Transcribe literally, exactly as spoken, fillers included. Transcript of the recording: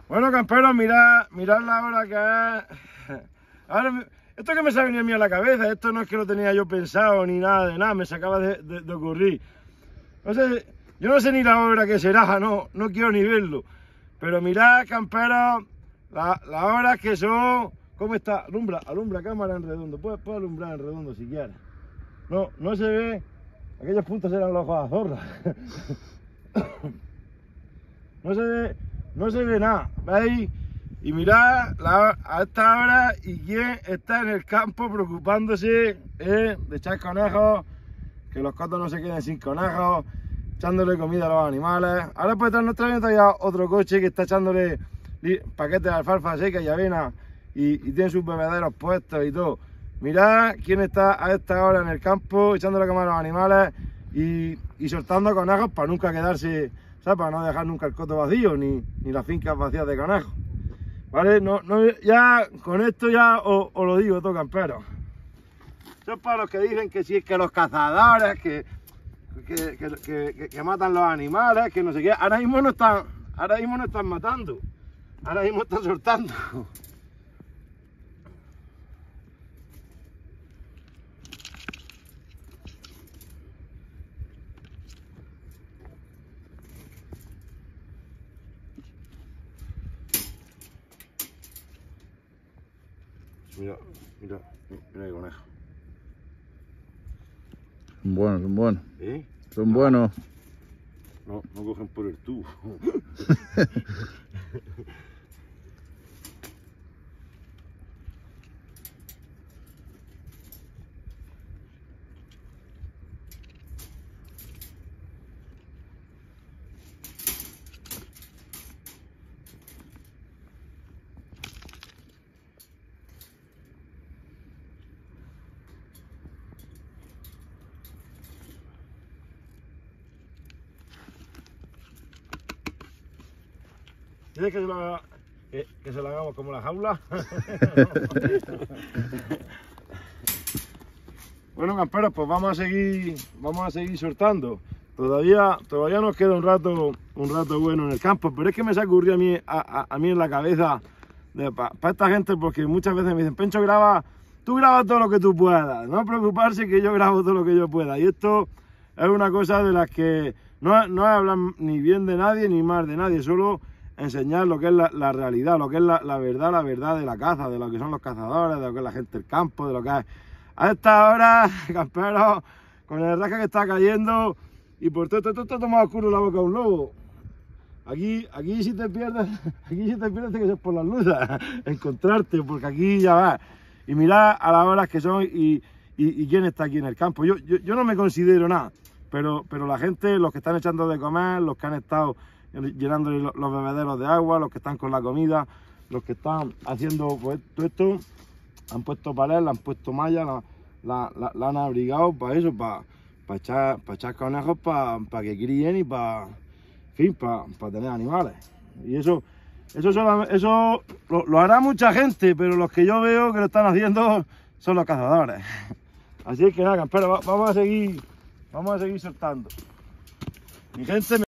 Bueno, camperos, mirad, mirad la hora que es. Ahora, esto que me se ha venido a mí a la cabeza, esto no es que lo tenía yo pensado ni nada de nada, me se acaba de, de, de ocurrir. No sé, yo no sé ni la hora que será, no, no quiero ni verlo. Pero mirad, camperos, las la horas que son. ¿Cómo está? Alumbra, alumbra cámara en redondo. Puedes puede alumbrar en redondo si quieres. No, no se ve. Aquellos puntos eran los ojos a zorra. No se ve, no se ve nada. ¿Veis? Y mirad la, a esta hora y quién está en el campo preocupándose eh, de echar conejos, que los cotos no se queden sin conejos, echándole comida a los animales. Ahora por detrás nuestra viene todavía otro coche que está echándole paquetes de alfalfa seca y avena y, y tiene sus bebederos puestos y todo. Mirad quién está a esta hora en el campo echándole comida a los animales y, y soltando conejos para nunca quedarse, ¿sabes? Para no dejar nunca el coto vacío ni, ni las fincas vacías de conejos. Vale, no, no, ya con esto ya os, os lo digo todo, camperos. Eso es para los que dicen que si es que los cazadores, que, que, que, que, que, que matan los animales, que no sé qué. Ahora mismo no están, ahora mismo no están matando, ahora mismo están soltando. Mira, mira, mira el conejo. Son buenos, son buenos. ¿Eh? Son no, buenos. No, no cogen por el tubo. ¿Quieres que se, lo, que, que se lo hagamos como la jaula? Bueno, camperos, pues vamos a seguir, vamos a seguir soltando. Todavía, todavía nos queda un rato, un rato bueno en el campo, pero es que me se ha ocurrido a mí, a, a, a mí en la cabeza para pa esta gente, porque muchas veces me dicen, Pencho, graba, tú grabas todo lo que tú puedas, no preocuparse que yo grabo todo lo que yo pueda. Y esto es una cosa de las que no, no hablar ni bien de nadie ni mal de nadie, solo enseñar lo que es la, la realidad, lo que es la, la verdad, la verdad de la caza, de lo que son los cazadores, de lo que es la gente del campo, de lo que es. A esta hora, camperos, con el rasca que está cayendo y por todo esto, esto está tomado oscuro la boca de un lobo. Aquí, aquí si te pierdes, aquí si te pierdes que ser por las luces, encontrarte, porque aquí ya va. Y mirad a las horas que son y, y, y quién está aquí en el campo. Yo, yo, yo no me considero nada, pero, pero la gente, los que están echando de comer, los que han estado llenando los bebederos de agua, los que están con la comida, los que están haciendo pues, todo esto, han puesto palés, le han puesto malla, la, la, la, la han abrigado para eso, para, para, echar, para echar conejos, para, para que críen y para, en fin, para, para tener animales. Y eso, eso, solo, eso lo, lo hará mucha gente, pero los que yo veo que lo están haciendo son los cazadores. Así es que nada, camperos, vamos a seguir, vamos a seguir soltando. Mi gente.